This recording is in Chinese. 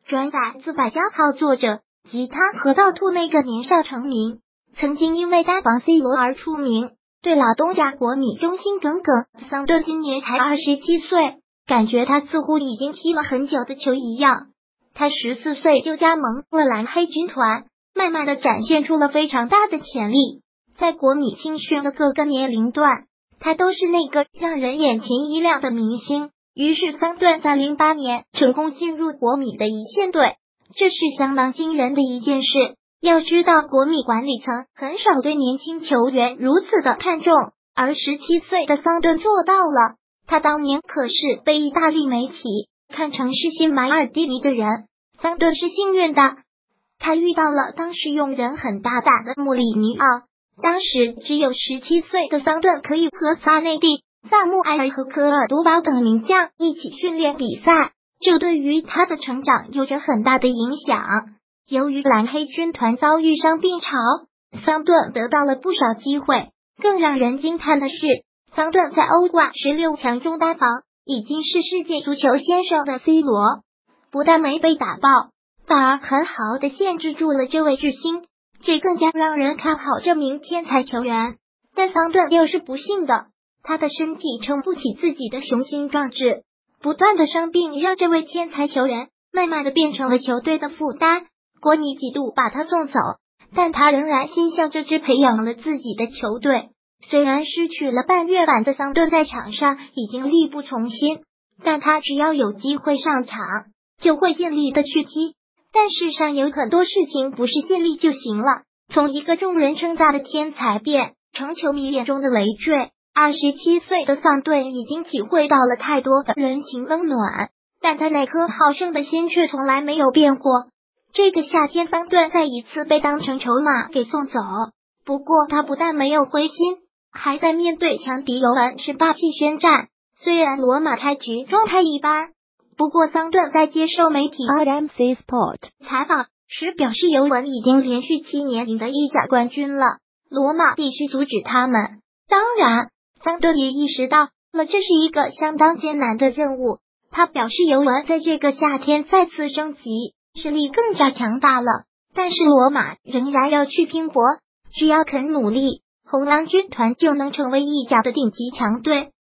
转载自百家号作者吉他核桃兔那个年少成名，曾经因为单防 C 罗而出名，对老东家国米忠心耿耿。桑顿今年才27岁，感觉他似乎已经踢了很久的球一样。他14岁就加盟了蓝黑军团，慢慢的展现出了非常大的潜力。在国米青训的各个年龄段，他都是那个让人眼前一亮的明星。于是桑顿在08年成功进入国米的一线队，这是相当惊人的一件事。要知道国米管理层很少对年轻球员如此的看重，而17岁的桑顿做到了。他当年可是被意大利媒体看成是新马尔蒂尼的人。桑顿是幸运的，他遇到了当时用人很大胆的穆里尼奥。当时只有17岁的桑顿可以和萨内蒂、萨穆埃尔和科尔多瓦等名将一起训练比赛，这对于他的成长有着很大的影响。由于蓝黑军团遭遇伤病潮，桑顿得到了不少机会。更让人惊叹的是，桑顿在欧冠16强中单防已经是世界足球先生的 C 罗，不但没被打爆，反而很好的限制住了这位巨星，这更加让人看好这名天才球员。但桑顿又是不幸的，他的身体撑不起自己的雄心壮志，不断的伤病让这位天才球员慢慢的变成了球队的负担。国米几度把他送走，但他仍然心向这支培养了自己的球队。虽然失去了半月板的桑顿在场上已经力不从心，但他只要有机会上场就会尽力的去踢。但世上有很多事情不是尽力就行了，从一个众人称赞的天才变成球迷眼中的累赘。27岁的桑顿已经体会到了太多的人情冷暖，但他那颗好胜的心却从来没有变过。这个夏天，桑顿再一次被当成筹码给送走，不过他不但没有灰心，还在面对强敌尤文是霸气宣战。虽然罗马开局状态一般，不过桑顿在接受媒体 RMC Sport 采访时表示，尤文已经连续7年赢得意甲冠军了，罗马必须阻止他们。当然，桑顿也意识到了这是一个相当艰难的任务。他表示，尤文在这个夏天再次升级，实力更加强大了，但是罗马仍然要去拼搏，只要肯努力，红狼军团就能成为意甲的顶级强队。